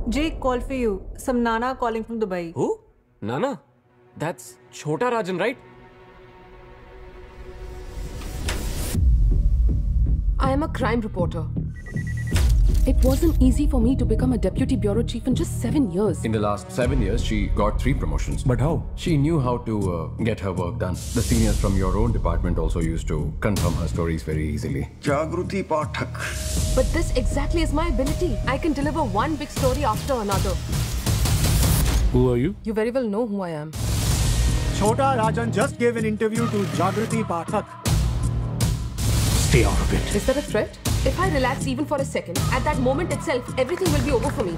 Jake called for you. Some Nana calling from Dubai. Who? Nana? That's Chhota Rajan, right? I am a crime reporter. It wasn't easy for me to become a deputy bureau chief in just 7 years. In the last 7 years, she got 3 promotions. But how? She knew how to get her work done. The seniors from your own department also used to confirm her stories very easily. Jagruti Pathak. But this exactly is my ability. I can deliver one big story after another. Who are you? You very well know who I am. Chhota Rajan just gave an interview to Jagruti Pathak. Stay out of it. Is that a threat? If I relax even for a second, at that moment itself, everything will be over for me.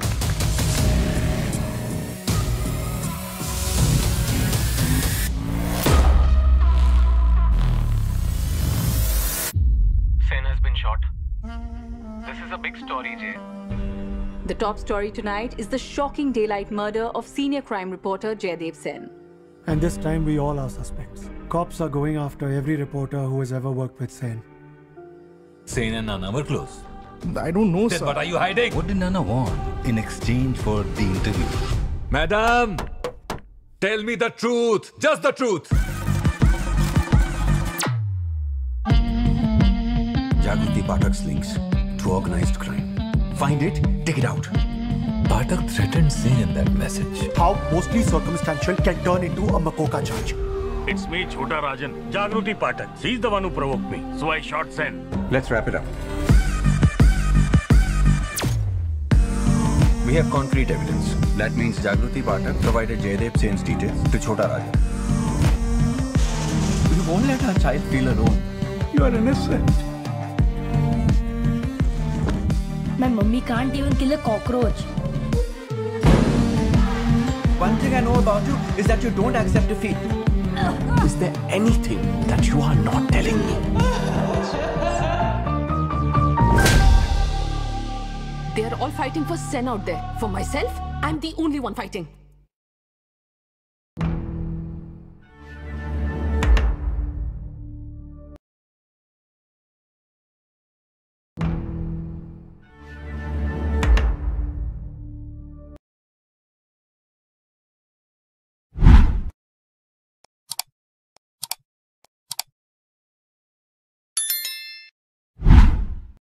Sen has been shot. This is a big story, Jay. The top story tonight is the shocking daylight murder of senior crime reporter Jaydev Sen. And this time we all are suspects. Cops are going after every reporter who has ever worked with Sen. Sen and Nana were close. I don't know, Then sir. what are you hiding? What did Nana want in exchange for the interview? Madam, tell me the truth. Just the truth. Jagruti Pathak's links to organized crime. Find it, take it out. Pathak threatened Sen in that message. How mostly circumstantial can turn into a Makoka charge. It's me, Chhota Rajan. Jagruti Pathak. She's the one who provoked me. So I shot Sen. Let's wrap it up. We have concrete evidence. That means Jagruti Pathak provided Jaydev Sen's details to Chhota Rajan. We won't let our child feel alone. You are innocent. My mummy can't even kill a cockroach. One thing I know about you is that you don't accept defeat. Is there anything that you are not telling me? They are all fighting for Sen out there. For myself, I'm the only one fighting.